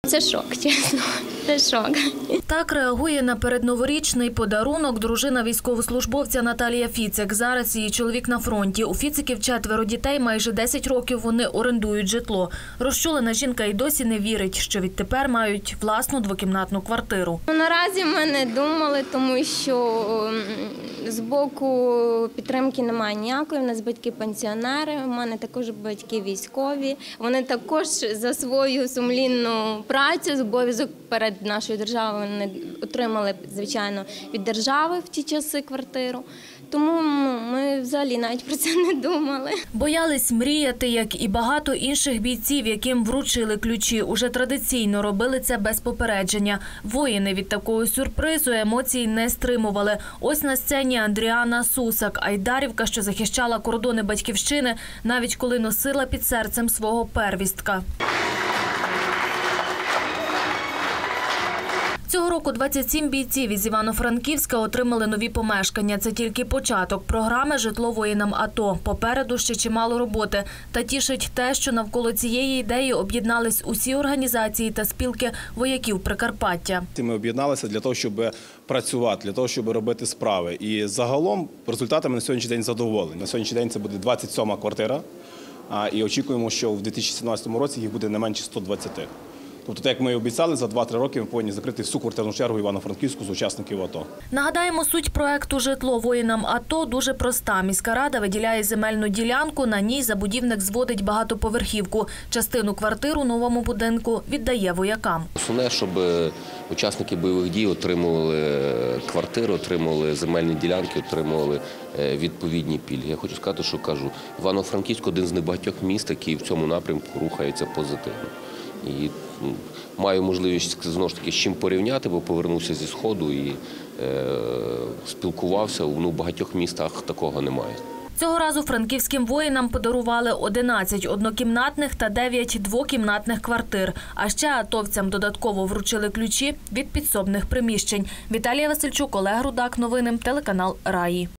Це шок, чесно. Це шок. Так реагує на передноворічний подарунок дружина військовослужбовця Наталія Фіцик. Зараз її чоловік на фронті. У Фіциків 4 дітей, майже 10 років вони орендують житло. Розчулена жінка й досі не вірить, що відтепер мають власну двокімнатну квартиру. Наразі ми не думали, тому що з боку підтримки немає ніякої. У нас батьки пенсіонери, у мене також батьки військові. Вони також за свою сумлінну працю, обов'язок перед нашою державою не отримали, звичайно, від держави в ті часи квартиру. Тому ми взагалі навіть про це не думали. Боялись мріяти, як і багато інших бійців, яким вручили ключі. Уже традиційно робили це без попередження. Воїни від такого сюрпризу емоцій не стримували. Ось на сцені Андріана Сусак, айдарівка, що захищала кордони батьківщини, навіть коли носила під серцем свого первістка. Цього року 27 бійців із Івано-Франківська отримали нові помешкання. Це тільки початок програми «Житло воїнам АТО». Попереду ще чимало роботи. Та тішить те, що навколо цієї ідеї об'єднались усі організації та спілки вояків Прикарпаття. Ми об'єдналися для того, щоб працювати, для того, щоб робити справи. І загалом результатами на сьогоднішній день задоволені. На сьогоднішній день це буде 27-ма квартира. І очікуємо, що в 2017 році їх буде не менше 120. Тобто, як ми і обіцяли, за 2-3 роки ми повинні закрити всю квартирну чергу Івано-Франківську з учасників АТО. Нагадаємо, суть проекту «Житло воїнам АТО» дуже проста. Міська рада виділяє земельну ділянку, на ній забудівник зводить багатоповерхівку. Частину квартир у новому будинку віддає воякам. Основне, щоб учасники бойових дій отримували квартири, отримували земельні ділянки, отримували відповідні пільги. Я хочу сказати, що кажу, Івано-Франківськ – один з небагатьох міст, який в цьому напрямку рухається позитивно. І маю можливість, знову ж таки, з чим порівняти, бо повернувся зі Сходу і спілкувався. У багатьох містах такого немає. Цього разу франківським воїнам подарували 11 однокімнатних та 9 двокімнатних квартир. А ще атовцям додатково вручили ключі від підсобних приміщень. Віталія Васильчук, Олег Рудак. Новини, телеканал «Раї».